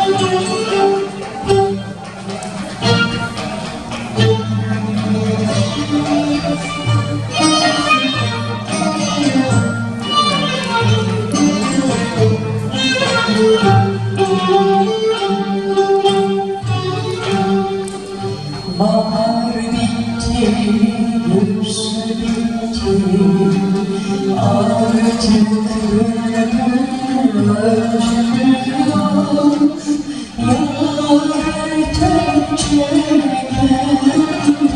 Bahar bitti, güz bitti, artık ömrüm ölçülüyor. Yar tek çekendim,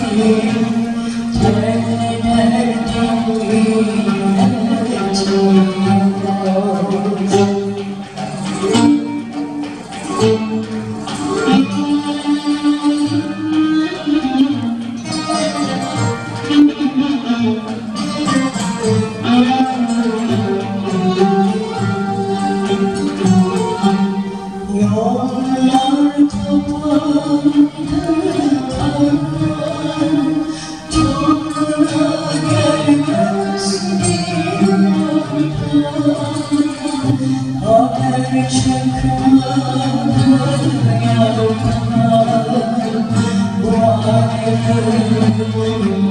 yollar kapandı, toprağa gelmez haber çıkmadı yardan, bu ayrılığın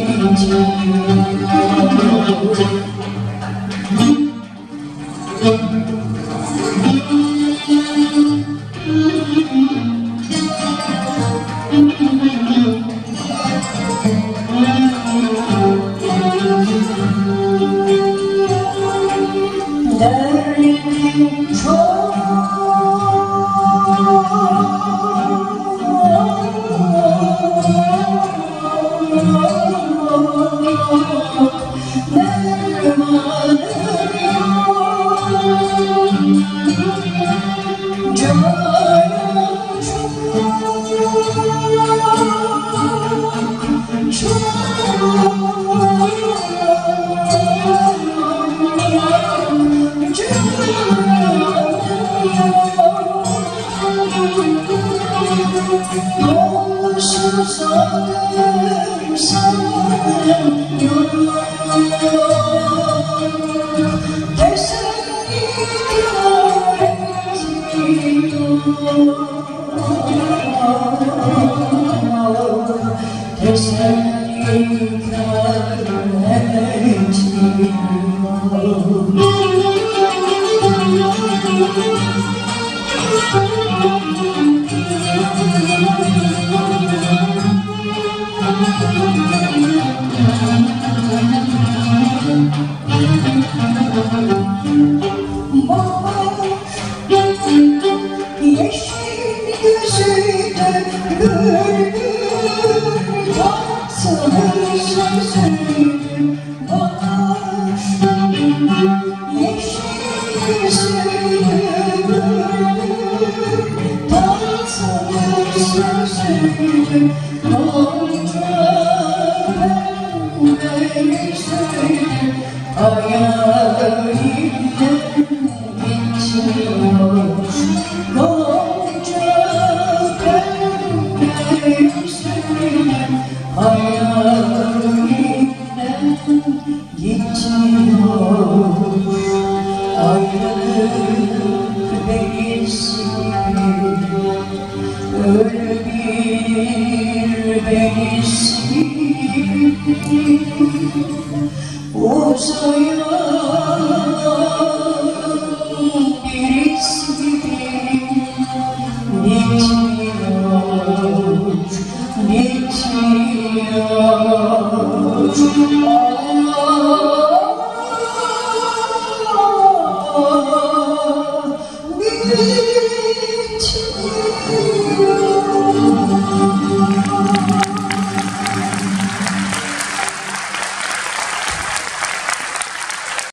derdim çok, dermanım yok, canım çok, yolsuz adırsam teselli etmiyor, teselli yeşil gözüyle bülbül tatsız sözüydü bahar, yeşil gözüyle bülbül tatsız sözüydü gonca pembe söyledi hayalimden geçiyor. Gonca pembe söyledi hayalimden geçiyor. Ayrılık belirsiz öyle bir belirsiz uzayan birisi geçiyor, geçiyor.